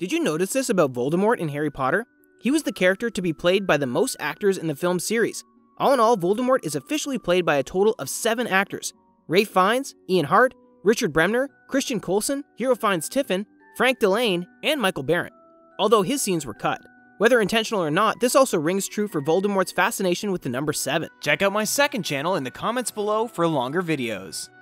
Did you notice this about Voldemort in Harry Potter? He was the character to be played by the most actors in the film series. All in all, Voldemort is officially played by a total of 7 actors. Ralph Fiennes, Ian Hart, Richard Bremmer, Christian Coulson, Hero Fiennes-Tiffin, Frank Dillane, and Michael Berendt, although his scenes were cut. Whether intentional or not, this also rings true for Voldemort's fascination with the number 7. Check out my second channel in the comments below for longer videos.